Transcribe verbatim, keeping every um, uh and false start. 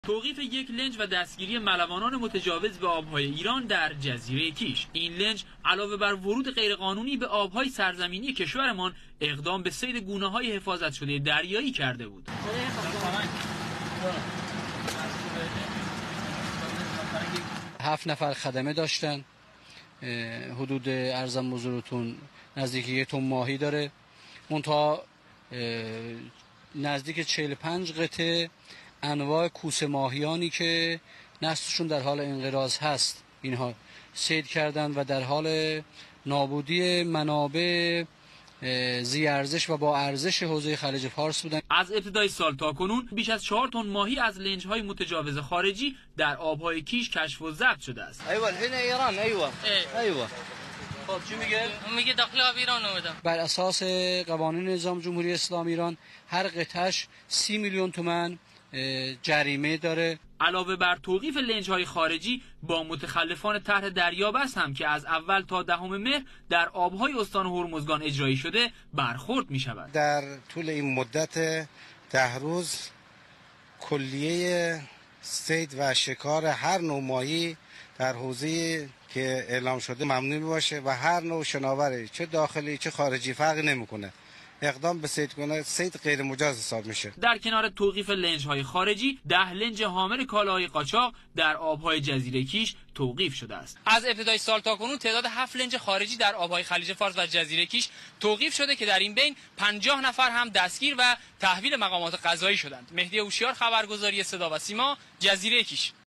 توقیف یک لنج و دستگیری ملوانان متجاوز به آبهای ایران در جزیره کیش. این لنج علاوه بر ورود غیرقانونی به آبهای سرزمینی کشورمان، اقدام به صید گونه‌های حفاظت شده دریایی کرده بود. هفت نفر خدمه داشتن. حدود ارزم حضورتون نزدیک یک تن ماهی داره. منتها نزدیک چهل و پنج قطعه انواع کوسه ماهیانی که نسلشون در حال انقراض هست اینها صید کردن و در حال نابودی منابع ذی ارزش و با ارزش حوزه خلیج فارس بودن. از ابتدای سال تا کنون بیش از چهار تن ماهی از لنج‌های متجاوز خارجی در آب‌های کیش کشف و ضبط شده است. ایوه هنا ایران ایوه ایوه خب چی میگه؟ میگه داخل آب ایران اومدم. بر اساس قوانین نظام جمهوری اسلامی ایران هر قطعش سی میلیون تومان جریمه داره. علاوه بر توقیف لنج‌های خارجی، با متخلفان طرح دریابست هم که از اول تا دهم مهر در آب‌های استان هرمزگان اجرایی شده برخورد می‌شود. در طول این مدت ده روز کلیه صید و شکار هر نوع ماهی در حوزه که اعلام شده ممنوع باشه و هر نوع شناوری چه داخلی چه خارجی فرقی نمی‌کنه اقدام به صید کنه صید غیر مجاز حساب میشه. در کنار توقیف لنج‌های خارجی، ده لنج حامل کالاهای قاچاق در آب‌های جزیره کیش توقیف شده است. از ابتدای سال تا کنون تعداد هفت لنج خارجی در آب‌های خلیج فارس و جزیره کیش توقیف شده که در این بین پنجاه نفر هم دستگیر و تحویل مقامات قضایی شدند. مهدی هوشیار، خبرگزاری صدا و سیما، جزیره کیش.